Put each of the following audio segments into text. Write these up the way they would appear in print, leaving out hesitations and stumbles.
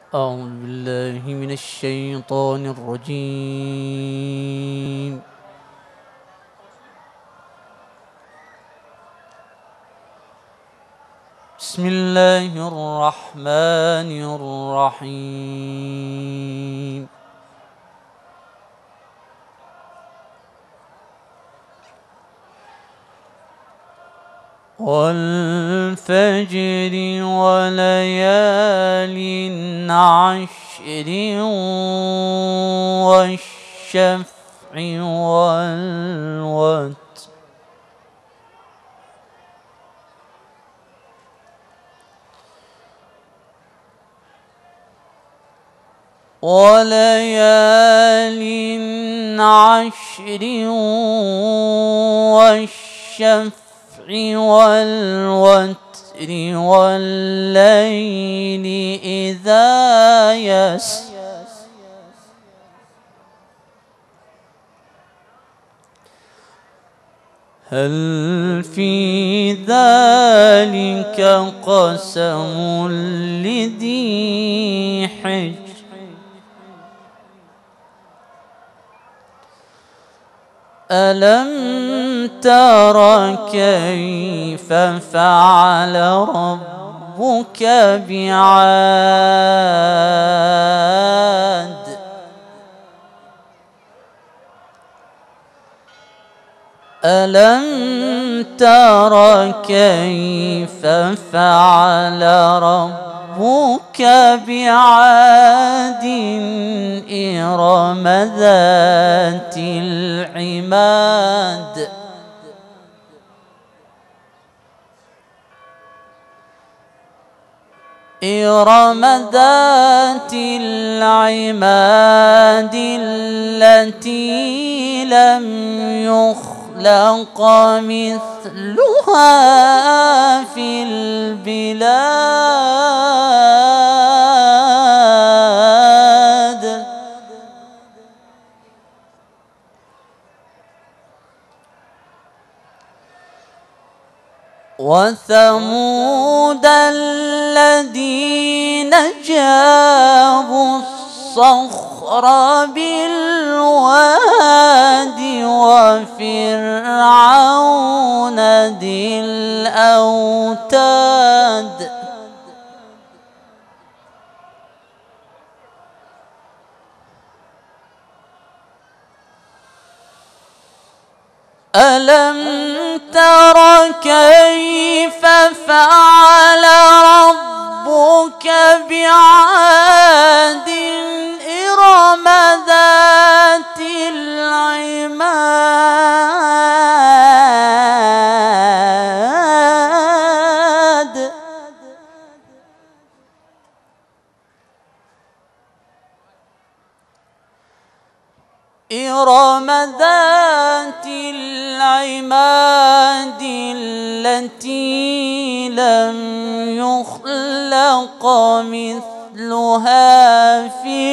أعوذ بالله من الشيطان الرجيم. بسم الله الرحمن الرحيم. والفجر وليال عشر والشفع والوتر وليال عشر والشفع والوتر والليل إذا يسر هل في ذلك قسم لذي حجر ألم تر كيف فعل ربك بعاد ألم تر كيف فعل ربك بعاد إرم ذات العماد إرم ذات العماد التي لم يخلق مثلها في البلاد وثمود الذين جابوا الصخر بالواد وفرعون ذي الأوتاد ألم تر كيف فعل ربك بعاد إرم ذات العماد إرم ذات العماد التي لم يخلق مثلها في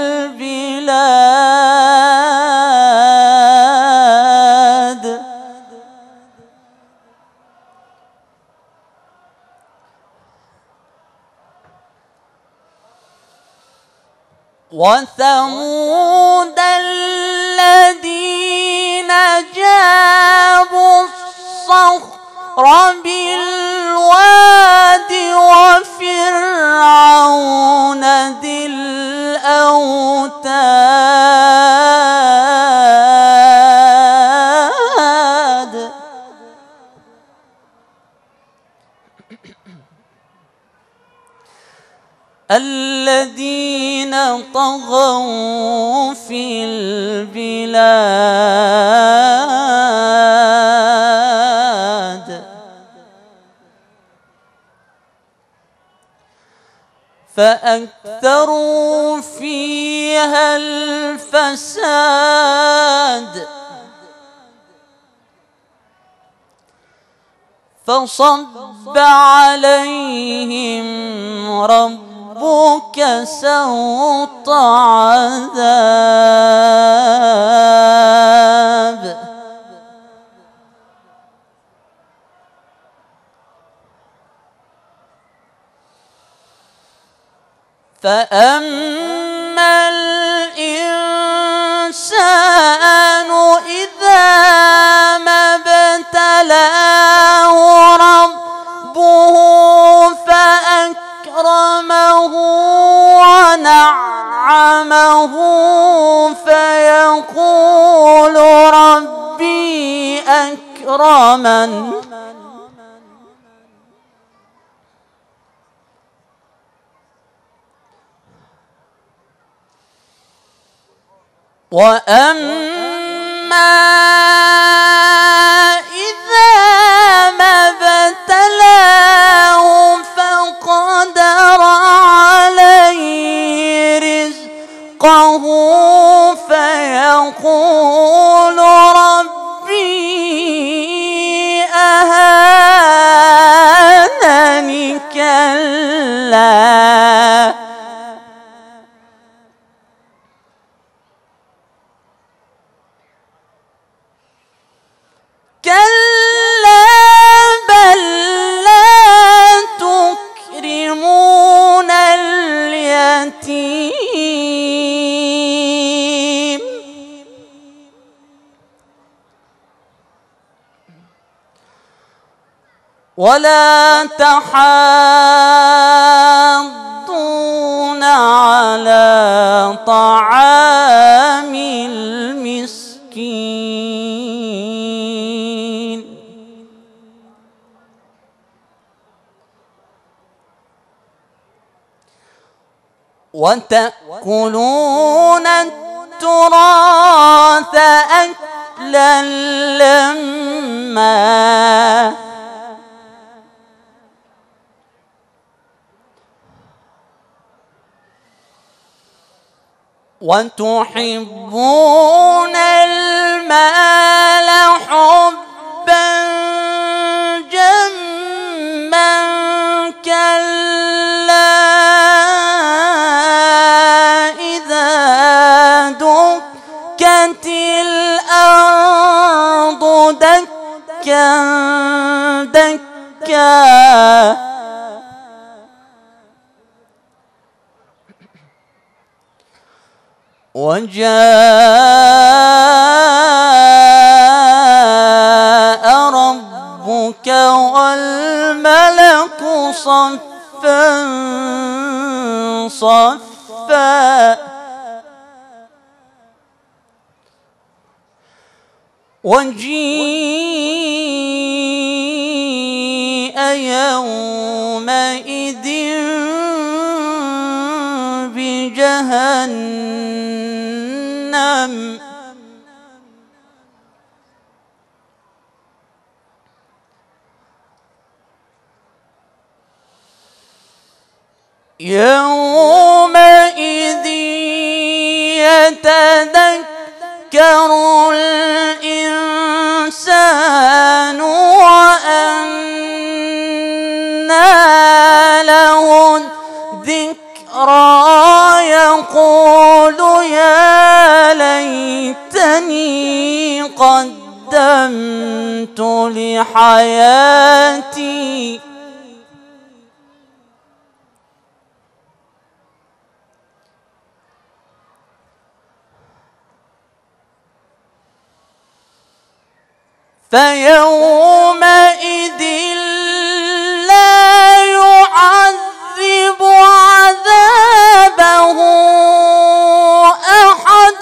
البلاد وثمود الذين جابوا الصخر بالواد وفرعون ذي الأوتاد الذين طغوا في البلاد فأكثروا فيها الفساد فصب عليهم ربك سوط عذاب فأما الإنسان إذا ما ابتلاه ربه فأكرمه ونعمه فيقول ربي أكرمن وأما إذا ما ابتلاه فقدر عليه رزقه فيقول ربي أهانني كلا بل لا تكرمون اليتيم ولا تحاضون على طعام المسكين وتأكلون التراث أكلا لما وتحبون المال حبا جما كلا إذا دكت الأرض دكا دكا وجاء ربك والملك صفا صفا وجيء يومئذ بجهنم يومئذ يتذكر الإنسان وأنى له الذكرى يقول يا ليتني قدمت لحياتي فيومئذ لا يعذب عذابه أحد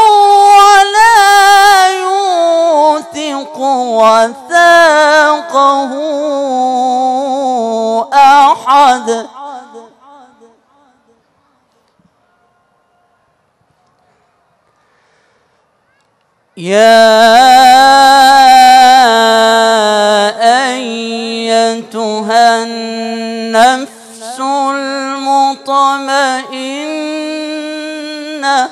ولا يوثق وثاقه أحد يا أيتها النفس المطمئنة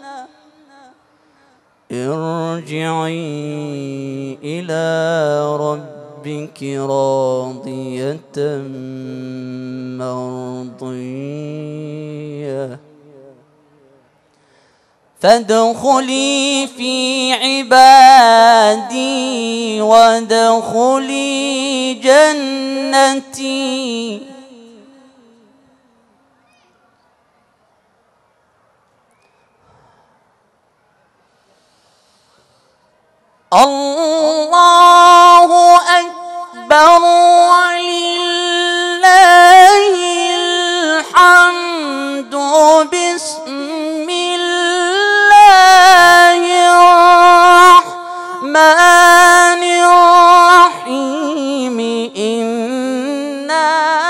ارجعي إلى ربك راضية مرضية فادخلي في عبادي وادخلي جنتي الله أكبر ولله الحمد. بسم الله الرحمن الرحيم. إنا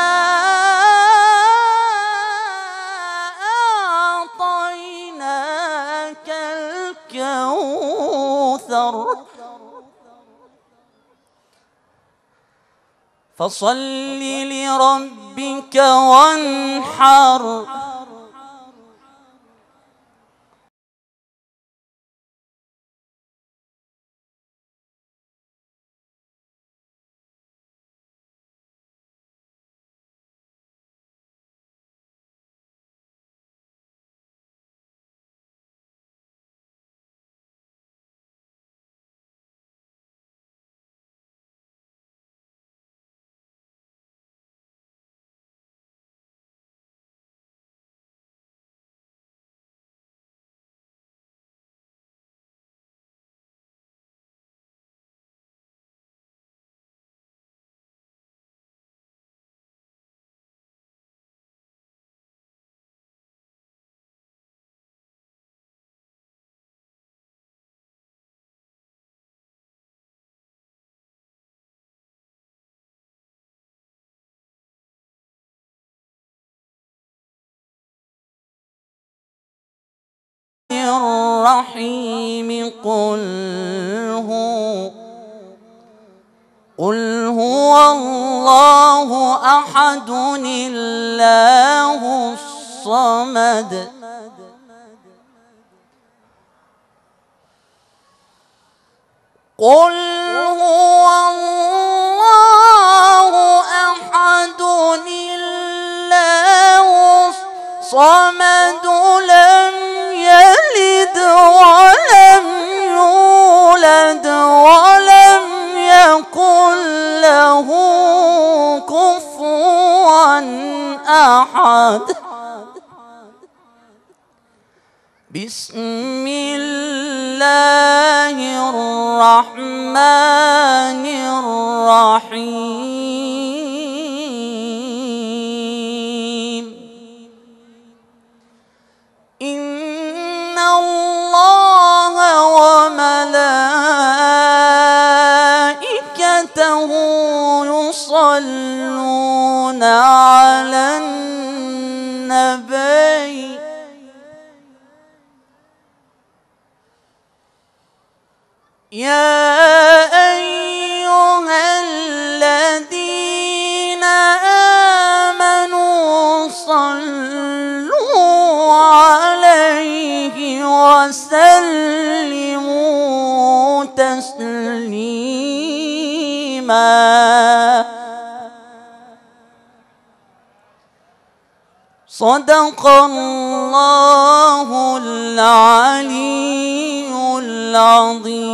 أعطيناك الكوثر فصل لربك وانحر. الرحيم. قل هو الله أحد الله الصمد. قل هو الله أحد الله الصمد. لم يلد ولم يولد ولم يكن له كفوا أحد. بسم الله الرحمن الرحيم. إن الله وملائكته يصلون على النبي. يا أيها الذين آمنوا صلوا عليه وسلموا تسليما. صدق الله العلي العظيم.